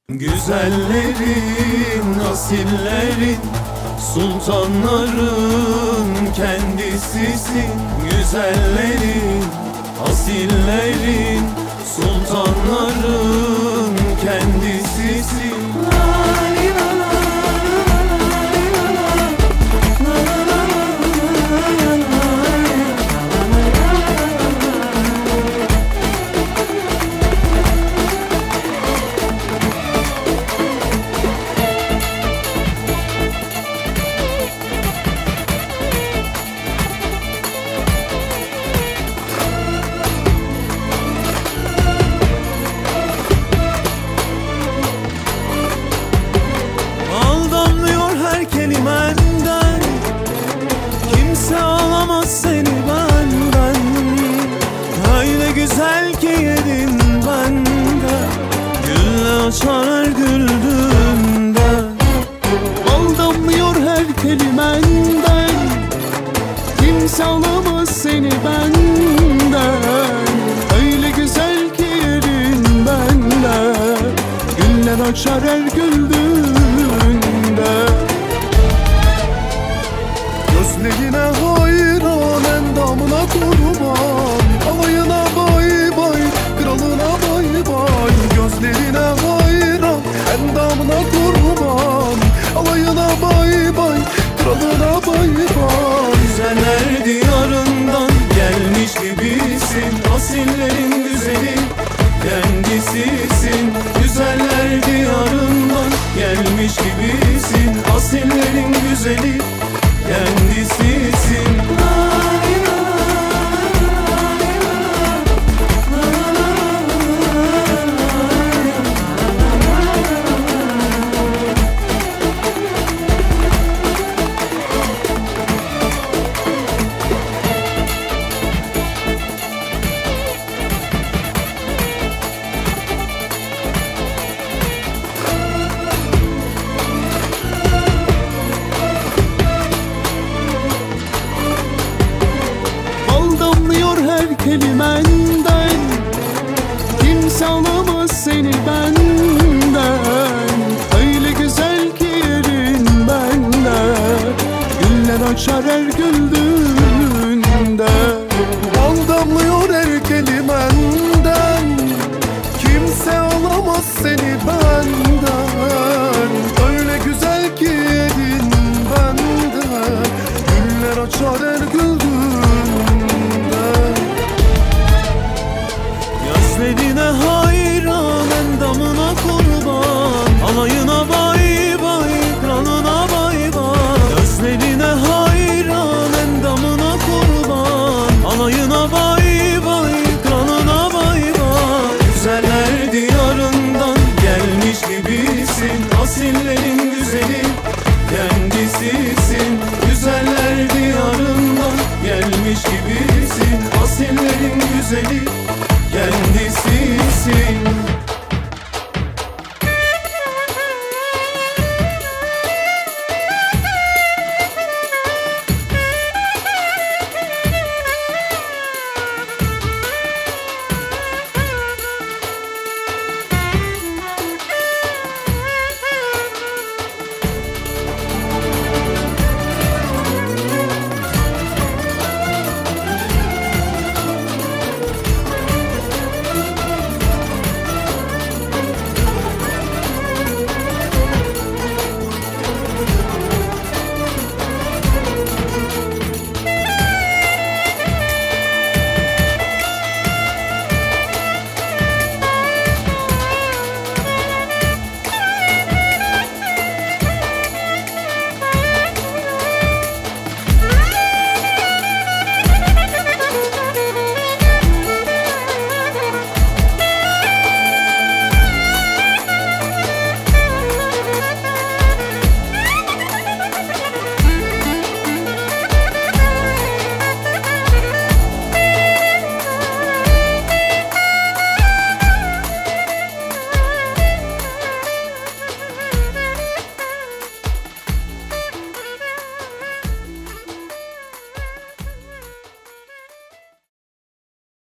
Güzellerin, asillerin, sultanların kendisisin. Güzellerin, asillerin, sultanların kendisisin. Kelimenden kimse alamaz seni benden. Öyle güzel ki yedin bende, güller açar her güldüğünde. Bal damlıyor her kelimenden, kimse alamaz seni benden. Öyle güzel ki yedin bende, güller açar her güldüğünde. Gözlerine hayran, endamına kurban, alayına bay bay, kralına bay bay. Gözlerine hayran, endamına kurban, alayına bay bay, kralına bay bay. Güzeller diyarından gelmiş gibisin, asillerin güzeli kendisisin. Güzeller diyarından gelmiş gibisin, asillerin